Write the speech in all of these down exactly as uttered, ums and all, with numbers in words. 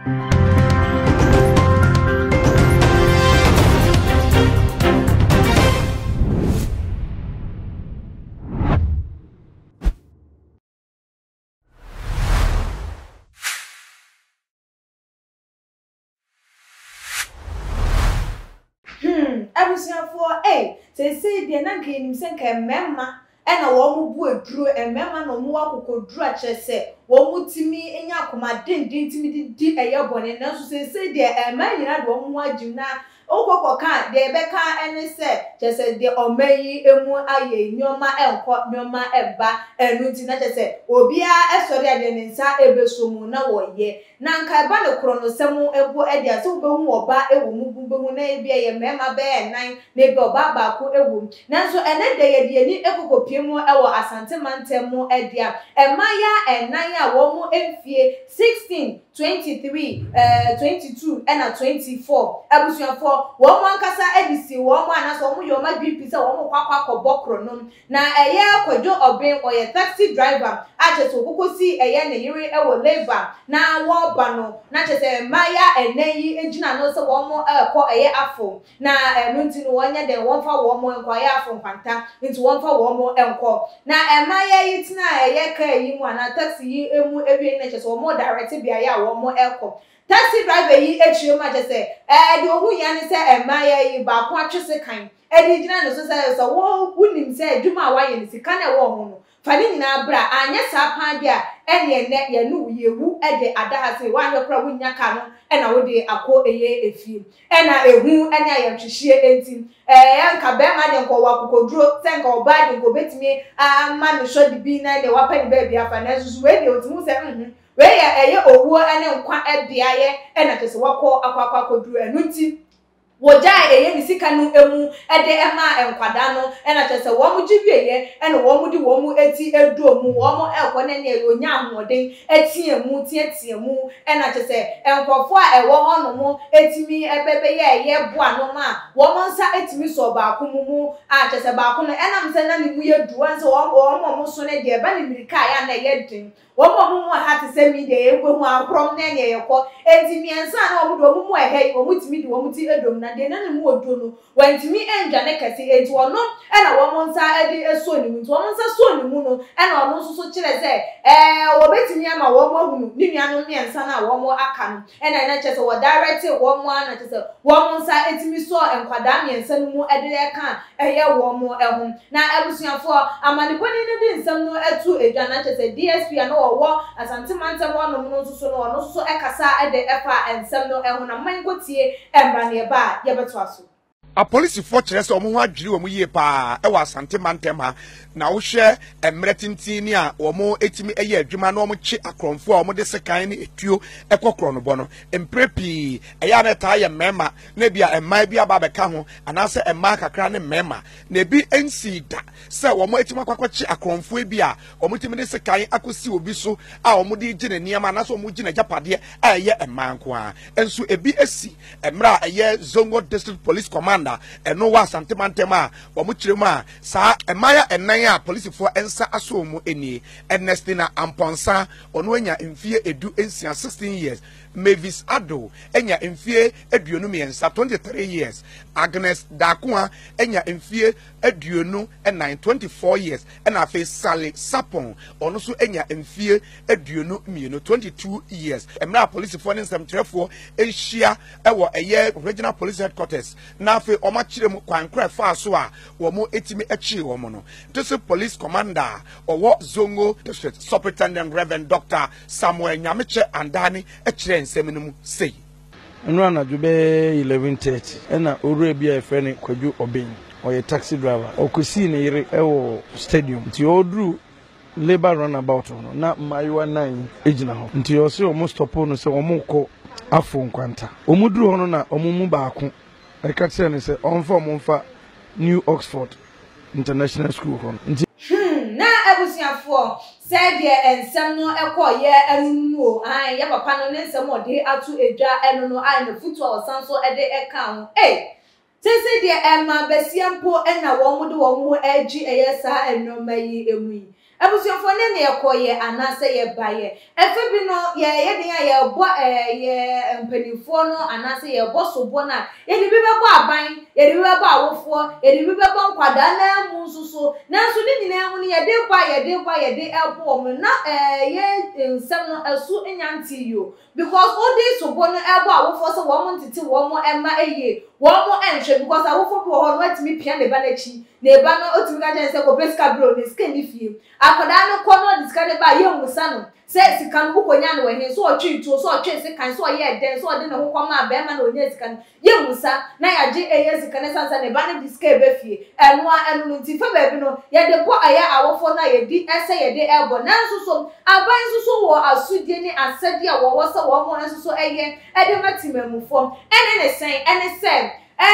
Abusia for eh say say de na nke nim se nka memma e na wo mu bu aduro e memma no mu akokoduro a kire se wo mu timi enya akoma dindin timi di eye bone na so say say de e ma nyina de wo mu agim na okoko kan de be kan ene se je se de omayi emu aye nyoma enko nyoma eba enu ti na je se obia esori ade ne nsa ebesomu na wo ye na nka ba ne kro no semu ebo ede ase wo behu oba ewo mu behu na ebi ye mema be nan na ebi oba ba ko ewo nanso ene de ye de ni ekoko piemu ewo asante mantemu ede a emaya enan a wo mu emfie sixteen twenty-three uh twenty-two and twenty-four abusuafo wo mo ankasa edisi wo mo anaso wo mo yo ma B P se wo mo kwakwa kobokro nom na eye akwadwo obin oye taxi driver acheso kokosi eye ne yiri ewo labor na wo ba no na chese maya eneyi ejina no se wo mo ekọ eye afo na enu nti no wonya de wo fa wo mo enko eye afo kwanta nti wo fa wo mo enko na emaya yitina eye ka yi mu ana taxi yi emu ewie na chese wo mo direct bia ya wo mo ekọ taxi driver yi echire ma chese eh de ohu ya ni se emaya yi ba ko atwese kan e di gina no so se so wo unim se adwuma wa ye ni sika na wo ho no fani nyina bra anya sa pan dia ene ne ye nu yewu e de adaha se wa hwe kra wunya ka no e na wo de akọ eye efie e na ehu ene ayamhwehie enti eh yanka be ma de nko wa kokoduro se nka oba de nko betimi ama no so de bi na de wa pa ni ba bia fa na susu we de otimu se mhm we ya eye owu ene nkwa ebia ye e na tese wakọ akwakwa koduro enu nti woja eye ni sika nu emu ede ema enkwada no e na tese wo mu gibieye e na wo mu di wo mu eti edu mu wo mu ekwo ne ne onya ahoden etie mu tie tie mu e na tese enkofo a ewo hono mu etimi ebebe ye ye boa no ma wo mu nsa etimi so ba ko mu mu a tese ba ko no e na mse na ni mu ye duwa nse wo wo mu so ne de ba ni mirika ya na ye din wo mu mu ha te se mi de egwe hu akrom na ne ye ko etimi ensa na wo mu do mu mu ehe wo mu timi di wo mu ti edom na de na ne mu odo no wantimi enja ne kase enti wono e na wo mu nsa edi eso ni mu nti wo mu nsa so ni mu no e na wo nso so kire se eh wo betimi ama wo mu ahunu ni nuanu mi ensa na wo mu aka no e na na chese wo direct wo mu ana chese wo mu nsa etimi so enkwada mi ensa no mu ede e kan eye wo mu ehun na abusuafo amaniponi ne di nsam no etu edwa na chese D S P na wo wo asante mantem wo no mu nso so no wo nso so ekasa ede efa ensam no ehun na man kotie emba ne ba ye beto aso a police for kire se omo ho adwiri omo yie pa e wa asante mantem ha na wo hwe emretintin ni a omo etimi eye adwuma na omo chi akromfo a omo de sekan ni etuo ekokro no bo no emprepi eya na ta ye mema na bia emma bia ba beka ho anase emma kakra ne mema na bi ensi da se omo etimi akwakochi akromfo bi a omo timi de sekan akosi obi so a omo de gine niam anase omo gine japade a eye emma nko a enso ebi esi emra eye Zongo District Police Command eno wa asante mantem a wo mu kire mu a sa emaya enan a police for ensa aso mu eni Ernestina Amponsa ono anya mfie edu ensia sixteen years Mavis Ado enya mfie aduonu miensa twenty-three years Agnes Dakoa enya mfie aduonu nine twenty-four years ena afi Sally Sapon ono so enya mfie aduonu mienu twenty-two years emra police for nsem trefo ehia ewo eye regional police headquarters na afi oma kire mu kwankra fa so a wo mo etimi echi wo mo no this police commander owo Zongo District Superintendent Reverend Doctor Samuel Nyameche Andani echire nsem no sei eno anadwo be eleven thirty ena ore bia efreni kwadwo obin oye taxi driver okosi ne yire ewo stadium ti odru labor runabout no na mayiwa nine ejina ho nti o se o mo stop no se o mo ko afo nkwanta o mu duru ho na o mu mu baako e ka tse ne se on fa mo fa New Oxford International School ho nti hmm na abusiafo said ye ensem no ekọ ye anunu o an ye papa no ne nsem ode atu edwa enu no an no futu o sanso ede eka ho eh sese de emma besiampo ena wo mu de wo mu agi eye sa enoma yi emu Abusuafo ne ne ekoye anase ye baye efe bi no ye ye den ya ye bo eh ye mpanifo no anase ye bo sobo na ye de bi bebo aban ye de bi bebo awofo ye de bi bebo nkwada na mu nsuso na nso ni nyina hu ne ye de ba ye de ba ye de ebo mo na eh ye nsem no asu enyanti yo because all this sobo no ebo awofo so wo mo ntiti wo mo emma eye wo mo enhwe because awofo bi wo ho no atimi pia ne ba na chi ne ba no otimi ka je se ko beska bro ne skin ni fie akoda no kono discard ba ye musa no se sika no konya no he so otwe to so otwe sika so ye den so ode ne ho kwama ba ma na onya sika no ye musa na ya je eye sika ne sansa ne ba ne discard be fie eno a eno no nti fa ba bi no ye de bo aya awofo na ye di ese ye de elbo na nso so aban nso so wo asudie ne asade a wo wo se wo mo nso so eye e de matimamufo ene ne sen ene sen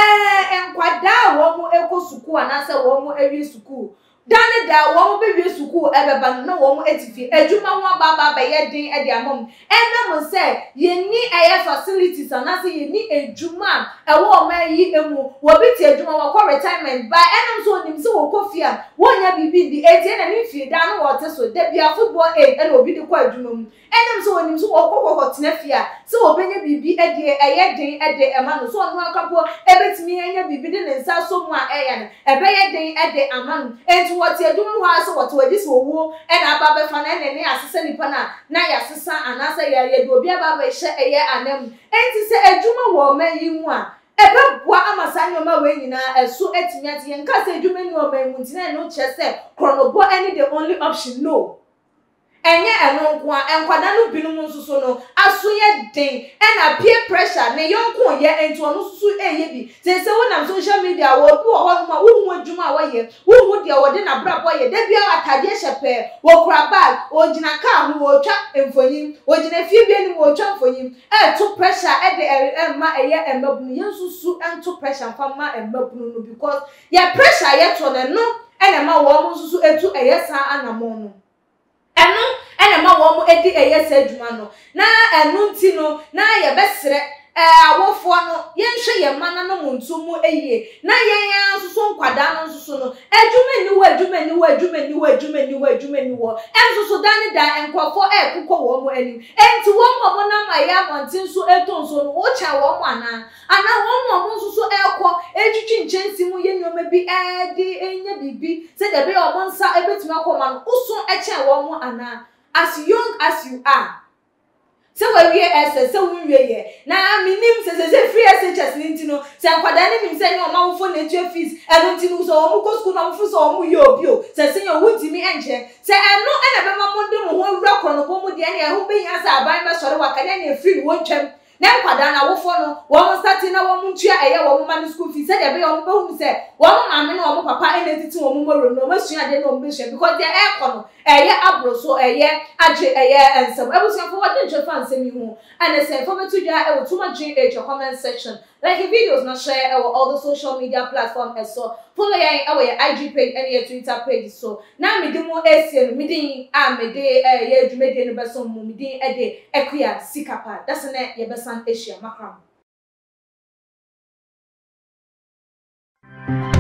eh enkwada wo mo ekosuku anase wo mo ewi suku dane da wo mo bewie suku ebeba no wo mo etifi adwuma ho baba ba ye din e de amom ena mo se ye ni eye facilities anase ye ni adwuma e wo ma yi emu wo biti adwuma wo ko retirement ba enam so onim se wo kofia wo nya bibi di eti na ni fie da no wo te so da bia football aid e na obi di ko adwuma mu enam so onim so wo ko ko tena fia se wo benya bibi e de eye din e de ema no so onu akapo ebetimi anya bibi de ne nsa so mu a eya no ebe ye din e de ama no enti what you do was what we this wo and ababa fa na ne asese nipa na na ya sesa anasa ya ya do obi ababa hye eye anam enti se adwuma wo ma yi mu a ebe boa amasa nyoma we nyina eso etimi ati nka se adwuma ni o ma mu ntina no che se kronobo any the only option no enye eno nko a enkwada no binum nsuso no aso ye den ena peer pressure ne yonko ye enti ono susu eye bi se se wona social media wo bi wo ho ma wo hu adwuma wo ye wo hu de wo de na bra bo ye da bia atade hyepe wo kura bag o gina car ho wo twa emfonyin o gina fie bi ani wo twa emfonyin e to pressure e de emma eye embabunu ye susu ento pressure fa ma embabunu no because ye pressure ye to ne no ena ma wo mo susu etu eye sa anamo no enu ene ma wo mo edi eye sa adwuma no na enu nti no na ye besere eh awofo no ye nhwe ye mana no montumu eye na ye yan susu nkwada no susu no adwuma ni wo adwuma ni wo adwuma ni wo adwuma ni wo adwuma ni wo ensusu dane da enkofo e kokko wo mo anim enti wo mo mo na ma ya montin so etonso no wo cha wo mo ana ana wo mo mo susu ekọ etwitwi nchensi mu ye nyoma bi e di enya bibi se de be o mo nsa ebetuma akoma no usu eche wo mo ana as young as you are se we wie ese se we wie ye na minim se se free S H S ninti no se nkwada ne nim se nye o mawfo na tue fees eno nti no so o mu ko school na mfu so o mu ye obi o se se nye wutimi enche se eno ena be ma mo ndi mo ho wura kro no bo mu de ne ho be nya sa aban be sore wa kane ne free wo twem na nkwada na wofo no wo mo start na wo mu tua eye wo mo ma school fees se de be o mo be hu se wo mo maame no wo mo papa ene titi wo mo morom no masua de no mo be hwe because they e ko no eye abro so eye age eye ensem ebusia for what dey fan nsem yi hu and say for me to ja e wo too much in your comment section like the videos na share our all the social media platform and so follow your our I G page and your Twitter page so na me demo esie me din a me de eh ye dwumede no beso mu me din e de ekua sikapa that's na ye besan asia makram.